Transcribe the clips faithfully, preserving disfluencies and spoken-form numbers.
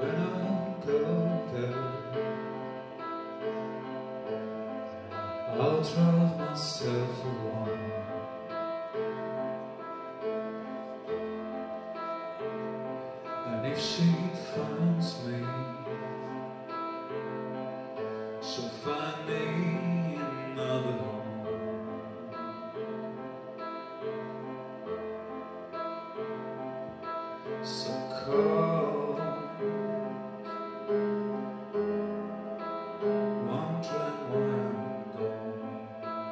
when I go there, I'll drive myself around. And if she finds me, she'll find me another home. So cold, wondering where I'm going.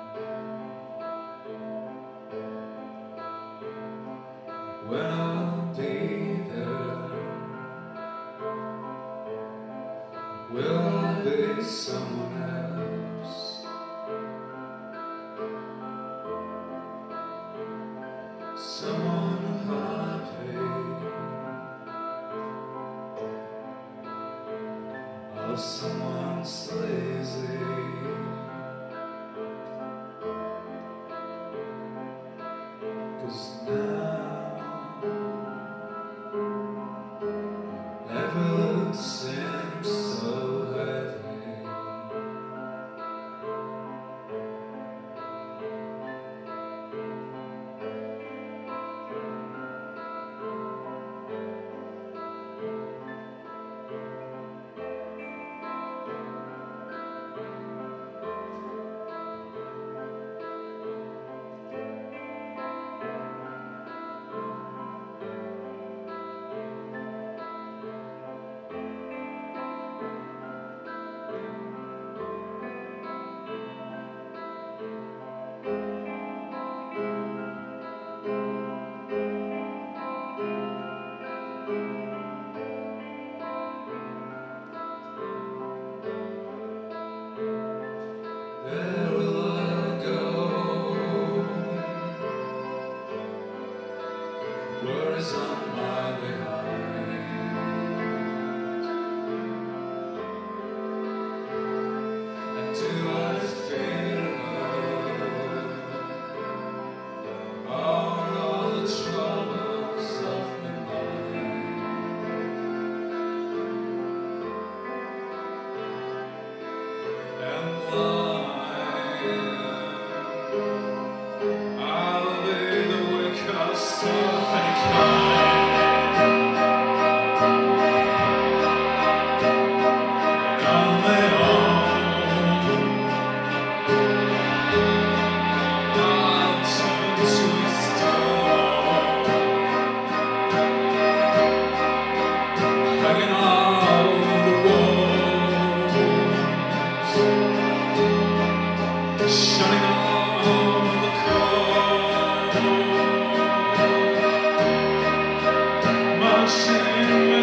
When I'll be there, will I be someone else? Someone happy, or someone sleazy? 'Cause now everything seems so heavy. Where will I go? Where is on my behind? And do I fear her? Are all the troubles of my mind? And why I'll be the weakest of any kind, and on my own I'll turn to stone, hanging on the walls, shining on the cold, marching